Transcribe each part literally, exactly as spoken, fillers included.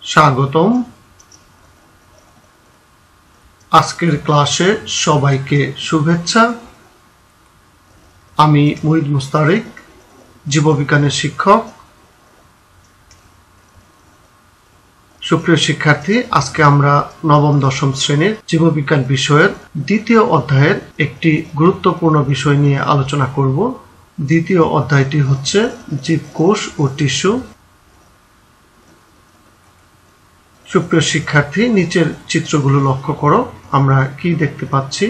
স্বাগতম। আজকের ক্লাসে সবাইকে শুভেচ্ছা। আমি মুহিদ মুস্তারিক, জীববিজ্ঞানের শিক্ষক। সুপ্রিয় শিক্ষার্থী, আজকে আমরা নবম দশম শ্রেণীর জীববিজ্ঞান বিষয়ের দ্বিতীয় অধ্যায়ের একটি গুরুত্বপূর্ণ বিষয় নিয়ে আলোচনা করব। দ্বিতীয় অধ্যায়টি হচ্ছে জীবকোষ ও টিস্যু। সুপ্রিয় শিক্ষার্থী, নিচের চিত্রগুলো লক্ষ্য করো, আমরা কি দেখতে পাচ্ছি।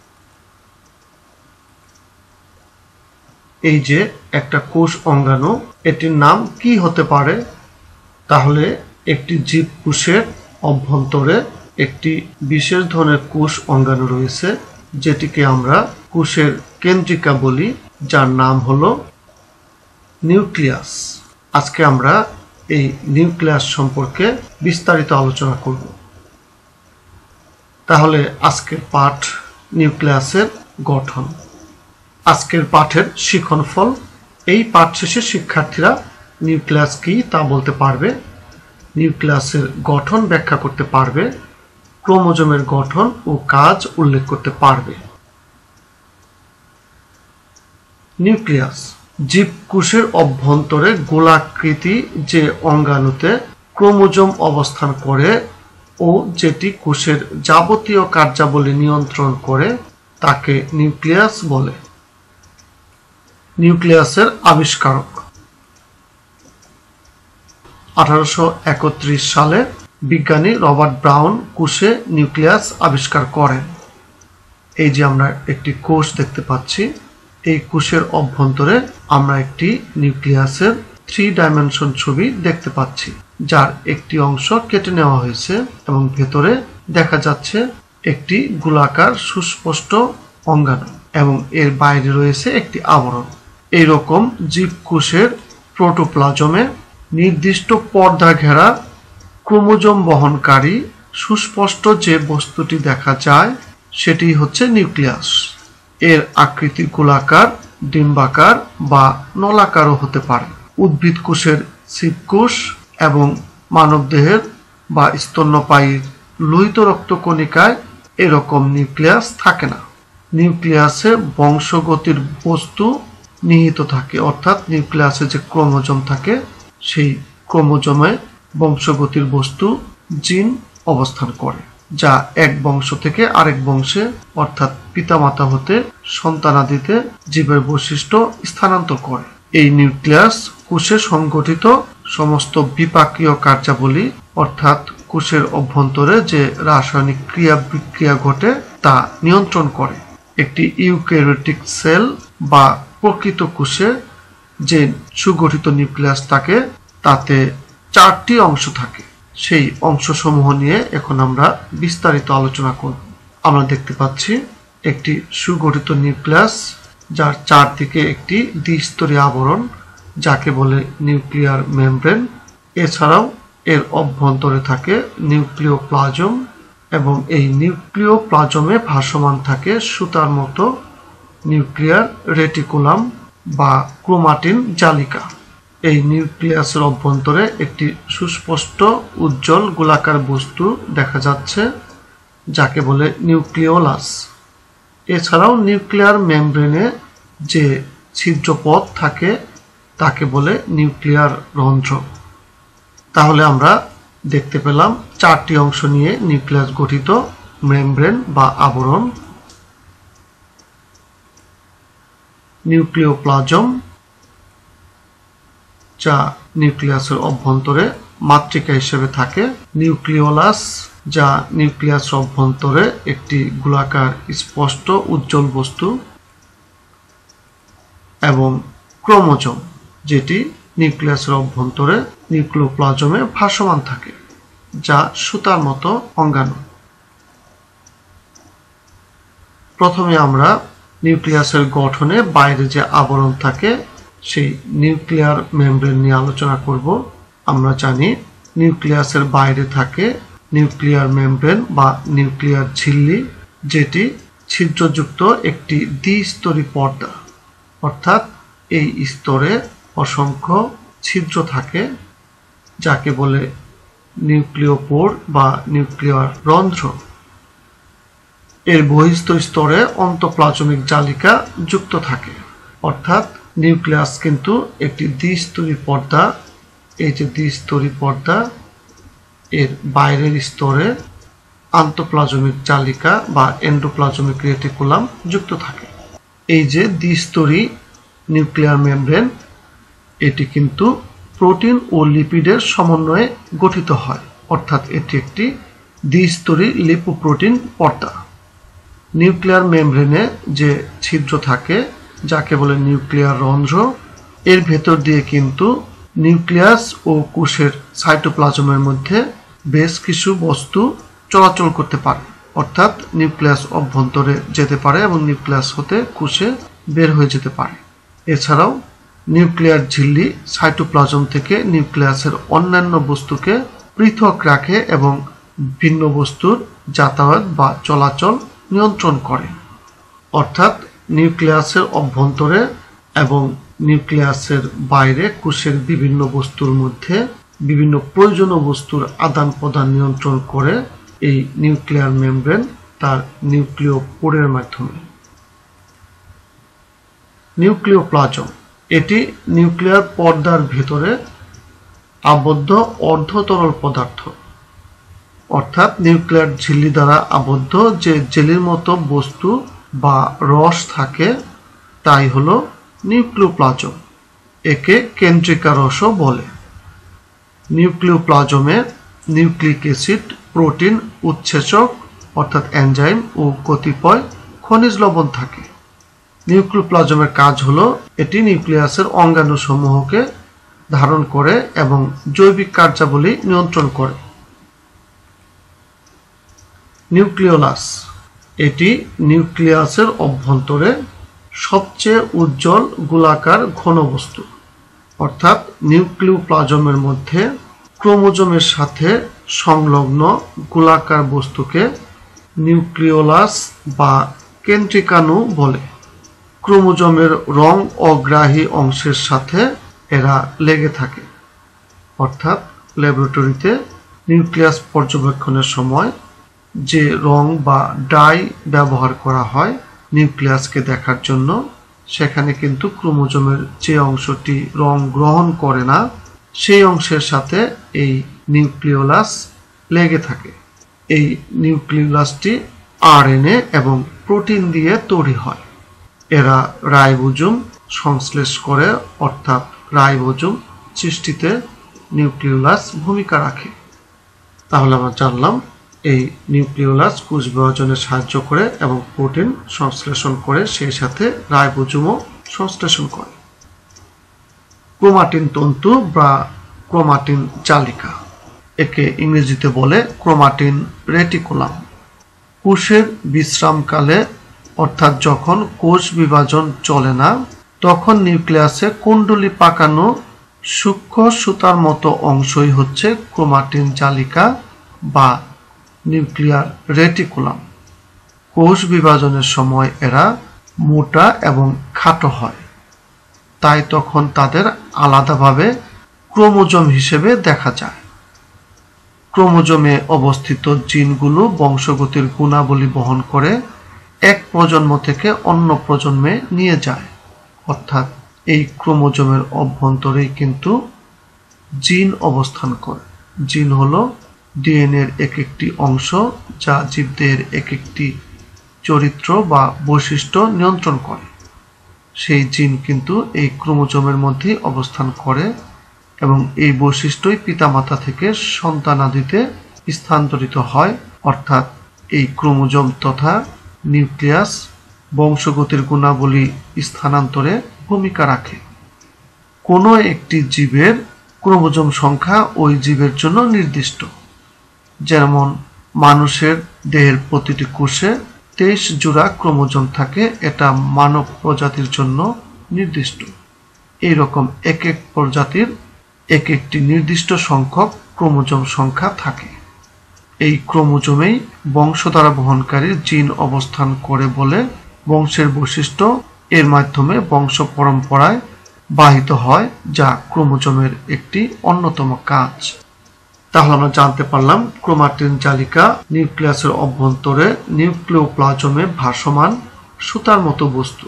এই যে একটা কোষ অঙ্গাণু, এটির নাম কি হতে পারে? তাহলে একটি জীবকোষের অভ্যন্তরে একটি বিশেষ ধরনের কোষ অঙ্গাণু রয়েছে, যেটিকে আমরা কোষের কেন্দ্রিকা বলি, যার নাম হলো নিউক্লিয়াস। আজকে আমরা এই নিউক্লিয়াস সম্পর্কে বিস্তারিত আলোচনা করব। তাহলে আজকের পাঠ নিউক্লিয়াসের গঠন। আজকের পাঠের শিক্ষণফল, এই পাঠ শেষে শিক্ষার্থীরা নিউক্লিয়াস কি তা বলতে পারবে, নিউক্লিয়াসের গঠন ব্যাখ্যা করতে পারবে, ক্রোমোজোমের গঠন ও কাজ উল্লেখ করতে পারবে। নিউক্লিয়াস জীবকোষের অভ্যন্তরে গোলাকৃতি যে অঙ্গাণুতে ক্রোমোজোম অবস্থান করে ও যেটি কোষের যাবতীয় কার্যাবলী নিয়ন্ত্রণ করে তাকে নিউক্লিয়াস বলে। নিউক্লিয়াসের আবিষ্কারক আঠারোশো একত্রিশ সালে বিজ্ঞানী রবার্ট ব্রাউন কোষে নিউক্লিয়াস আবিষ্কার করেন। এই যে আমরা একটি কোষ দেখতে পাচ্ছি, এই কোষের অভ্যন্তরে আমরা একটি নিউক্লিয়াসের থ্রি ডাইমেনশন ছবি দেখতে পাচ্ছি, যার একটি অংশ কেটে নেওয়া হয়েছে এবং ভেতরে দেখা যাচ্ছে একটি গোলাকার সুস্পষ্ট অঙ্গাণু এবং এর বাইরে রয়েছে একটি আবরণ। এইরকম জীবকোষের প্রোটোপ্লাজমে নির্দিষ্ট পর্দা ঘেরা ক্রোমোজোম বহনকারী সুস্পষ্ট যে বস্তুটি দেখা যায় সেটি হচ্ছে নিউক্লিয়াস। এর আকৃতি গোলাকার, ডিম্বাকার বা নলাকারও হতে পারে। উদ্ভিদ কোষের জীবকোষ এবং মানবদেহের বা স্তন্যপায়ীর লোহিত রক্তকণিকায় এরকম নিউক্লিয়াস থাকে না। নিউক্লিয়াসে বংশগতির বস্তু নিহিত থাকে, অর্থাৎ নিউক্লিয়াসে যে ক্রোমোজোম থাকে সেই ক্রোমোজোমে বংশগতির বস্তু জিন অবস্থান করে, যা এক বংশ থেকে আরেক বংশে অর্থাৎ পিতামাতা হতে সন্তানাদিতে জীবের বৈশিষ্ট্য স্থানান্তর করে। এই নিউক্লিয়াস কোষে সংগঠিত সমস্ত বিপাকীয় কার্যাবলী অর্থাৎ কোষের অভ্যন্তরে যে রাসায়নিক ক্রিয়া বিক্রিয়া ঘটে তা নিয়ন্ত্রণ করে। একটি ইউক্যারিওটিক সেল বা প্রকৃত কোষে যে সুগঠিত নিউক্লিয়াস থাকে তাতে চারটি অংশ থাকে। সেই অংশসমূহ নিয়ে এখন আমরা বিস্তারিত আলোচনা করব। আমরা দেখতে পাচ্ছি একটি সুগঠিত নিউক্লিয়াস, যার চারদিকে একটি দ্বিস্তরীয় আবরণ, যাকে বলে নিউক্লিয়ার মেমব্রেন। এছাড়াও এর অভ্যন্তরে থাকে নিউক্লিওপ্লাজম এবং এই নিউক্লিওপ্লাজমে ভাসমান থাকে সুতার মতো নিউক্লিয়ার রেটিকুলাম বা ক্রোমাটিন জালিকা। এই নিউক্লিয়াসের অভ্যন্তরে একটি সুস্পষ্ট উজ্জ্বল গোলাকার বস্তু দেখা যাচ্ছে, যাকে বলে নিউক্লিওলাস। এছাড়াও নিউক্লিয়ার মেমব্রেনে যে ছিদ্রপথ থাকে তাকে বলে নিউক্লিয়ার রন্ধ্র। তাহলে আমরা দেখতে পেলাম চারটি অংশ নিয়ে নিউক্লিয়াস গঠিত: মেমব্রেন বা আবরণ, নিউক্লিওপ্লাজম যা নিউক্লিয়াসের অভ্যন্তরে মাতৃকা হিসেবে থাকে, নিউক্লিওলাস যা নিউক্লিয়াসের অভ্যন্তরে একটি গোলাকার স্পষ্ট উজ্জ্বল বস্তু, এবং ক্রোমোজোম যেটি নিউক্লিয়াসের অভ্যন্তরে নিউক্লিওপ্লাজমে ভাসমান থাকে, যা সুতার মতো অঙ্গাণু। প্রথমে আমরা নিউক্লিয়াসের গঠনে বাইরে যে আবরণ থাকে সেই নিউক্লিয়ার মেমব্রেন নিয়ে আলোচনা করব। আমরা জানি নিউক্লিয়াসের বাইরে থাকে নিউক্লিয়ার মেমব্রেন বা নিউক্লিয়ার ঝিল্লি, যেটি ছিদ্রযুক্ত একটি দ্বিস্তরী পর্দা, অর্থাৎ এই স্তরে অসংখ্য ছিদ্র থাকে, যাকে বলে নিউক্লিওপোর বা নিউক্লিয়ার রন্ধ্র। এর বহিস্থ স্তরে অন্তঃপ্লাজমিক জালিকা যুক্ত থাকে, অর্থাৎ নিউক্লিয়াস কিন্তু একটি দ্বিস্তরী পর্দা। এই যে দ্বিস্তরী পর্দা, এর বাইরের স্তরে আন্তঃপ্লাজমিক জালিকা বা এন্ডোপ্লাজমিক রেটিকুলাম যুক্ত থাকে। এই যে দ্বিস্তরী নিউক্লিয়ার মেমব্রেন, এটি কিন্তু প্রোটিন ও লিপিডের সমন্বয়ে গঠিত হয়, অর্থাৎ এটি একটি দ্বিস্তরী লিপোপ্রোটিন পর্দা। নিউক্লিয়ার মেমব্রেনে যে ছিদ্র থাকে যাকে বলে নিউক্লিয়ার রন্ধ্র, এর ভেতর দিয়ে কিন্তু নিউক্লিয়াস ও কোষের সাইটোপ্লাজমের মধ্যে বেশ কিছু বস্তু চলাচল করতে পারে, অর্থাৎ নিউক্লিয়াস অভ্যন্তরে যেতে পারে এবং নিউক্লিয়াস হতে কোষে বের হয়ে যেতে পারে। এছাড়াও নিউক্লিয়ার ঝিল্লি সাইটোপ্লাজম থেকে নিউক্লিয়াসের অন্যান্য বস্তুকে পৃথক রাখে এবং ভিন্ন বস্তুর যাতায়াত বা চলাচল নিয়ন্ত্রণ করে। অর্থাৎ নিউক্লিয়াসের অভ্যন্তরে এবং নিউক্লিয়াসের বাইরে কোষের বিভিন্ন বস্তুর মধ্যে বিভিন্ন প্রয়োজনীয় বস্তুর আদান প্রদান নিয়ন্ত্রণ করে এই নিউক্লিয়ার মেমব্রেন তার নিউক্লিওপোরের মাধ্যমে। নিউক্লিওপ্লাজম এটি নিউক্লিয়ার পর্দার ভেতরে আবদ্ধ অর্ধতরল পদার্থ, অর্থাৎ নিউক্লিয়ার ঝিল্লি দ্বারা আবদ্ধ যে জেলির মতো বস্তু বা রস থাকে তাই হলো নিউক্লিওপ্লাজম। একে কেন্দ্রিকা রসও বলে। নিউক্লিওপ্লাজমে নিউক্লিক অ্যাসিড, প্রোটিন, উৎসেচক অর্থাৎ এনজাইম ও কতিপয় খনিজ লবণ থাকে। নিউক্লিওপ্লাজমের কাজ হলো এটি নিউক্লিয়াসের অঙ্গাণুসমূহকে ধারণ করে এবং জৈবিক কার্যাবলী নিয়ন্ত্রণ করে। নিউক্লিওলাস এটি নিউক্লিয়াসের অভ্যন্তরে সবচেয়ে উজ্জ্বল গোলাকার ঘনবস্তু, অর্থাৎ নিউক্লিওপ্লাজমের মধ্যে ক্রোমোজোমের সাথে সংলগ্ন গোলাকার বস্তুকে নিউক্লিওলাস বা কেন্দ্রিকাণু বলে। ক্রোমোজোমের রং অগ্রাহী অংশের সাথে এরা লেগে থাকে, অর্থাৎ ল্যাবরেটরিতে নিউক্লিয়াস পর্যবেক্ষণের সময় যে রং বা ডাই ব্যবহার করা হয় নিউক্লিয়াসকে দেখার জন্য, সেখানে কিন্তু ক্রোমোজোমের যে অংশটি রং গ্রহণ করে না সেই অংশের সাথে এই নিউক্লিওলাস লেগে থাকে। এই নিউক্লিওলাসটি আরএনএ এবং প্রোটিন দিয়ে তৈরি হয়। এরা রাইবোজোম সংশ্লেষ করে, অর্থাৎ রাইবোজোম সৃষ্টিতে নিউক্লিওলাস ভূমিকা রাখে। তাহলে আমরা জানলাম এই নিউক্লিওলাস কোষ বিভাজনে সাহায্য করে এবং প্রোটিন সংশ্লেষণ করে, সেই সাথে রাইবোজোমও সংশ্লেষণ করে। ক্রোমাটিন তন্তু বা ক্রোমাটিন জালিকা, একে ইংরেজিতে বলে ক্রোমাটিন রেটিকুলাম। কোষের বিশ্রামকালে, অর্থাৎ যখন কোষ বিভাজন চলে না, তখন নিউক্লিয়াসে কুণ্ডলী পাকানো সূক্ষ্ম সুতার মতো অংশই হচ্ছে ক্রোমাটিন জালিকা বা নিউক্লিয়ার রেটিকুলাম। কোষ বিভাজনের সময় এরা মোটা এবং খাটো হয়, তাই তখন তাদের আলাদাভাবে ক্রোমোজোম হিসেবে দেখা যায়। ক্রোমোজোমে অবস্থিত জিনগুলো বংশগতির গুণাবলী বহন করে এক প্রজন্ম থেকে অন্য প্রজন্মে নিয়ে যায়, অর্থাৎ এই ক্রোমোজোমের অভ্যন্তরেই কিন্তু জিন অবস্থান করে। জিন হলো ডিএনএর এক একটি অংশ যা জীবদেহের এক একটি চরিত্র বা বৈশিষ্ট্য নিয়ন্ত্রণ করে। সেই জিন কিন্তু এই ক্রোমোজোমের মধ্যে অবস্থান করে এবং এই বৈশিষ্ট্যই পিতামাতা থেকে সন্তানাদিতে স্থানান্তরিত হয়, অর্থাৎ এই ক্রোমোজোম তথা নিউক্লিয়াস বংশগতির গুণাবলী স্থানান্তরে ভূমিকা রাখে। কোনো একটি জীবের ক্রোমোজোম সংখ্যা ওই জীবের জন্য নির্দিষ্ট। যেমন মানুষের দেহের প্রতিটি কোষে তেইশ জোড়া ক্রোমোজোম থাকে, এটা মানব প্রজাতির জন্য নির্দিষ্ট। এই রকম এক এক প্রজাতির এক একটি নির্দিষ্ট সংখ্যক ক্রোমোজোম সংখ্যা থাকে। এই ক্রোমোজোমেই বংশধারা বহনকারী জিন অবস্থান করে বলে বংশের বৈশিষ্ট্য এর মাধ্যমে বংশ পরম্পরায় বাহিত হয়, যা ক্রোমোজোমের একটি অন্যতম কাজ। তাহলে আমরা জানতে পারলাম ক্রোমাটিন জালিকা নিউক্লিয়াসের অভ্যন্তরে নিউক্লিওপ্লাজমে ভাসমান সুতার মতো বস্তু।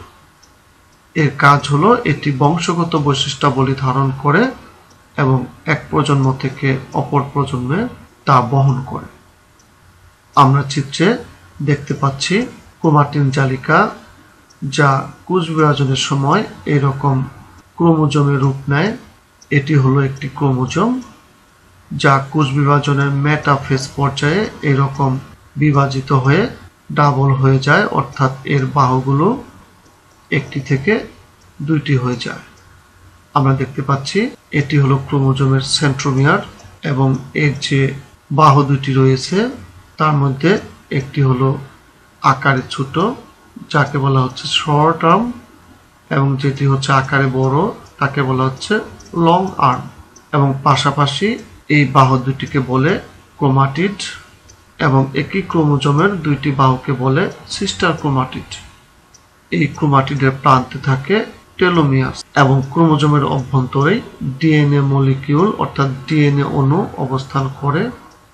এর কাজ হলো এটি বংশগত বৈশিষ্ট্যাবলী ধারণ করে এবং এক প্রজন্ম থেকে অপর প্রজন্মে তা বহন করে। আমরা চিত্রে দেখতে পাচ্ছি ক্রোমাটিন জালিকা, যা কোষ বিভাজনের সময় এরকম ক্রোমোজোমের রূপ নেয়। এটি হলো একটি ক্রোমোজোম যা কোষ বিভাজনের মেটাফেজ পর্যায়ে এরকম বিভাজিত হয়ে ডাবল হয়ে যায়, অর্থাৎ এর বাহুগুলো একটি থেকে দুইটি হয়ে যায়। আমরা দেখতে পাচ্ছি এটি হলো ক্রোমোজোমের সেন্ট্রোমিয়ার এবং এর যে বাহু দুটি রয়েছে তার মধ্যে একটি হলো আকারে ছোট, যাকে বলা হচ্ছে শর্ট আর্ম, এবং যেটি হচ্ছে আকারে বড় তাকে বলা হচ্ছে লং আর্ম। এবং পাশাপাশি এই বাহু দুটিকে বলে ক্রোমাটিড এবং একই ক্রোমোজোমের দুইটি বাহুকে বলে সিস্টার ক্রোমাটিড। এই ক্রোমাটিডের প্রান্তে থাকে টেলোমিয়ার এবং ক্রোমোজোমের অভ্যন্তরেই ডিএনএ মলিকিউল অর্থাৎ ডিএনএ অণু অবস্থান করে,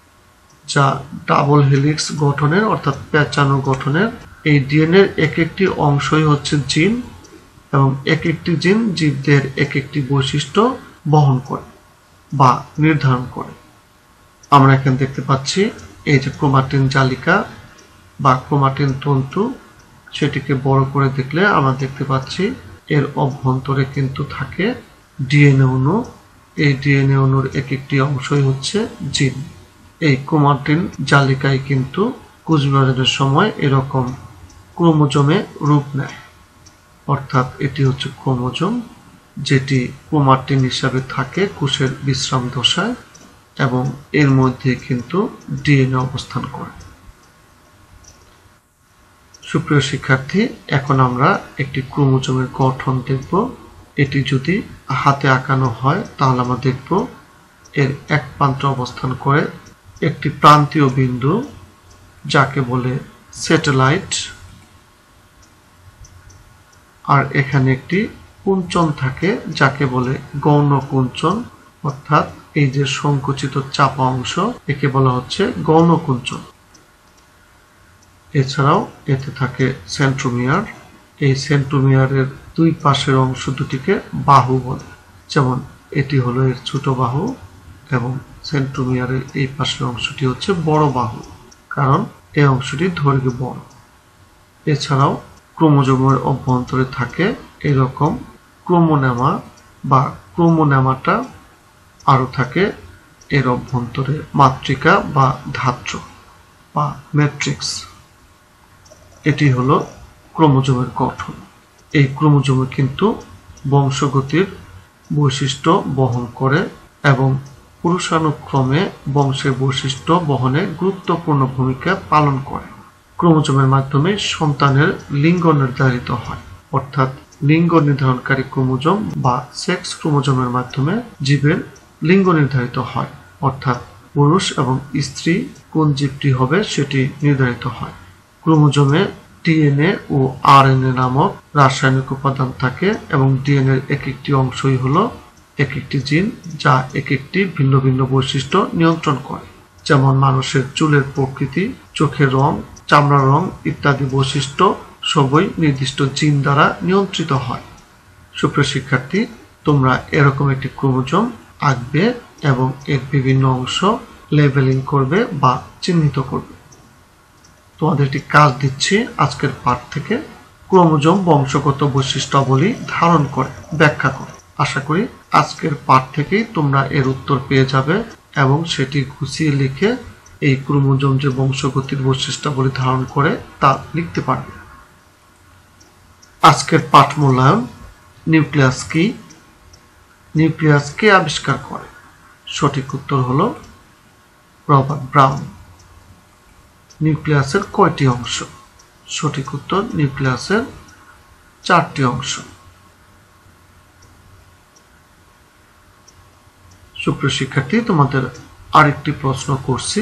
যা ডাবল হেলিক্স গঠনের অর্থাৎ পেঁচানো গঠনের। এই ডিএনএর এক একটি অংশই হচ্ছে জিন এবং এক একটি জিন জীবদের এক একটি বৈশিষ্ট্য বহন করে বা নির্ধারণ করে। আমরা এখানে দেখতে পাচ্ছি এই যে ক্রোমাটিন জালিকা বা ক্রোমাটিন তন্তু, সেটিকে বড় করে দেখলে আমরা দেখতে পাচ্ছি এর অভ্যন্তরে কিন্তু থাকে ডিএনএ অণু। এই ডিএনএ অণুর এক একটি অংশই হচ্ছে জিন। এই ক্রোমাটিন জালিকায় কিন্তু কোষ বিভাজনের সময় এরকম ক্রোমোজোমে রূপ নেয়, অর্থাৎ এটি হচ্ছে ক্রোমোজোম যেটি ক্রোমাটিন হিসাবে থাকে কোষের বিশ্রাম দশায় এবং এর মধ্যে কিন্তু ডিএনএ অবস্থান করে। সুপ্রিয় শিক্ষার্থী, এখন আমরা একটি ক্রোমোজোমের গঠন দেখব। এটি যদি হাতে আঁকানো হয় তাহলে আমরা দেখব এর এক প্রান্তে অবস্থান করে একটি প্রান্তীয় বিন্দু, যাকে বলে স্যাটেলাইট, আর এখানে একটি কুঞ্চন থাকে যাকে বলে গৌণ কুঞ্চন, অর্থাৎ এই যে সংকুচিত চাপা অংশ একে বলা হচ্ছে গৌণ কুঞ্চন। এছাড়াও এতে থাকে সেন্ট্রোমিয়ার। এই সেন্ট্রোমিয়ারের দুই পাশের অংশ দুটিকে বাহু বলে, যেমন এটি হলো এর ছোট বাহু এবং সেন্ট্রোমিয়ারের এই পাশের অংশটি হচ্ছে বড় বাহু, কারণ এই অংশটি দৈর্ঘ্যে বড়। এছাড়াও ক্রোমোজোমের অভ্যন্তরে থাকে এরকম ক্রোমোনেমা বা ক্রোমোনেমাটা, আরও থাকে এর অভ্যন্তরে মাতৃকা বা ধাত্র বা ম্যাট্রিক্স। এটি হলো ক্রোমোজোমের গঠন। এই ক্রোমোজোমে কিন্তু বংশগতির বৈশিষ্ট্য বহন করে এবং পুরুষানুক্রমে বংশের বৈশিষ্ট্য বহনে গুরুত্বপূর্ণ ভূমিকা পালন করে। ক্রোমোজোমের মাধ্যমে সন্তানের লিঙ্গ নির্ধারিত হয়, অর্থাৎ লিঙ্গ নির্ধারণকারী ক্রোমোজোম বা সেক্স ক্রোমোজোমের মাধ্যমে জীবের লিঙ্গ নির্ধারিত হয়, অর্থাৎ পুরুষ এবং স্ত্রী কোন জীবটি হবে সেটি নির্ধারিত হয়। ক্রোমোজোমে ডিএনএ ও আরএনএ নামক রাসায়নিক উপাদান থাকে এবং ডিএনএ এর এক একটি অংশই হলো এক একটি জিন, যা এক একটি ভিন্ন ভিন্ন বৈশিষ্ট্য নিয়ন্ত্রণ করে, যেমন মানুষের চুলের প্রকৃতি, চোখের রং, চামড়ার রং ইত্যাদি বৈশিষ্ট্য সবই নির্দিষ্ট জিন দ্বারা নিয়ন্ত্রিত হয়। সুপ্রিয় শিক্ষার্থী, তোমরা এরকম একটি ক্রোমোজোম আঁকবে এবং এর বিভিন্ন অংশ লেবেলিং করবে বা চিহ্নিত করবে। তোমাদের একটি কাজ দিচ্ছি আজকের পাঠ থেকে, ক্রোমোজোম বংশগত বৈশিষ্ট্যাবলী ধারণ করে ব্যাখ্যা করো। আশা করি আজকের পাঠ থেকেই তোমরা এর উত্তর পেয়ে যাবে এবং সেটি গুছিয়ে লিখে এই ক্রোমোজোম যে বংশগতির বৈশিষ্ট্যাবলী ধারণ করে তা লিখতে পারবে। আজকের পাঠ মূল্যায়ন। নিউক্লিয়াস কি? নিউক্লিয়াস কে আবিষ্কার করে? সঠিক উত্তর হলো রবার্ট ব্রাউন। নিউক্লিয়াসের কয়টি অংশ? সঠিক উত্তর নিউক্লিয়াসের চারটি অংশ। সুপ্রিয় শিক্ষার্থী, তোমাদের আরেকটি প্রশ্ন করছি,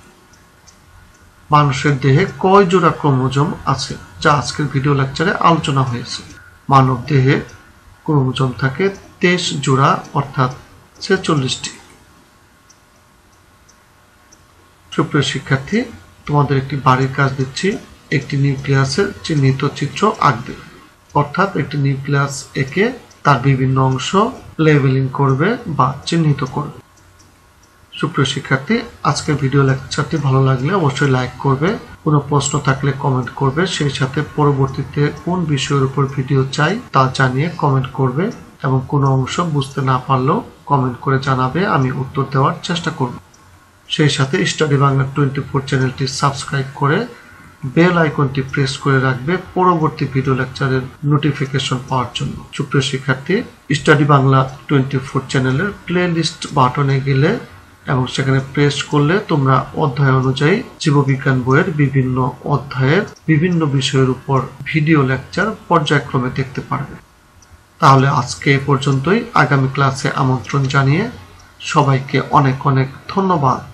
মানুষের দেহে কয় জোড়া ক্রোমোজোম আছে, যা আজকের ভিডিও লেকচারে আলোচনা হয়েছে। মানব দেহে ক্রোমোজোম থাকে তেইশ জোড়া অর্থাৎ ছেচল্লিশটি। সুপ্রিয় শিক্ষার্থী, তোমাদের একটি বাড়ির কাজ দিচ্ছি। একটি নিউক্লিয়াসের চিহ্নিত চিত্র আঁকবে, অর্থাৎ একটি নিউক্লিয়াস এঁকে তার বিভিন্ন অংশ লেবেলিং করবে বা চিহ্নিত করবে। সুপ্রিয় শিক্ষার্থী, আজকের ভিডিও লেকচারটি ভালো লাগলে অবশ্যই লাইক করবে, কোনো প্রশ্ন থাকলে কমেন্ট করবে, সেই সাথে পরবর্তীতে কোন বিষয়ের উপর ভিডিও চাই তা জানিয়ে কমেন্ট করবে এবং কোনো অংশ বুঝতে না পারলেও কমেন্ট করে জানাবে, আমি উত্তর দেওয়ার চেষ্টা করব। সেই সাথে স্টাডি বাংলা টোয়েন্টি ফোর চ্যানেলটি সাবস্ক্রাইব করে বেল আইকনটি প্রেস করে রাখবে পরবর্তী ভিডিও লেকচারের নোটিফিকেশন পাওয়ার জন্য। সুপ্রিয় শিক্ষার্থী, স্টাডি বাংলা টোয়েন্টি ফোর চ্যানেলের প্লে লিস্ট বাটনে গেলে এবং সেখানে প্রেস করলে তোমরা অধ্যায় অনুযায়ী জীববিজ্ঞান বইয়ের বিভিন্ন অধ্যায়ের বিভিন্ন বিষয়ের উপর ভিডিও লেকচার পর্যায়ক্রমে দেখতে পারবে। তাহলে আজকে এ পর্যন্তই। আগামী ক্লাসে আমন্ত্রণ জানিয়ে সবাইকে অনেক অনেক ধন্যবাদ।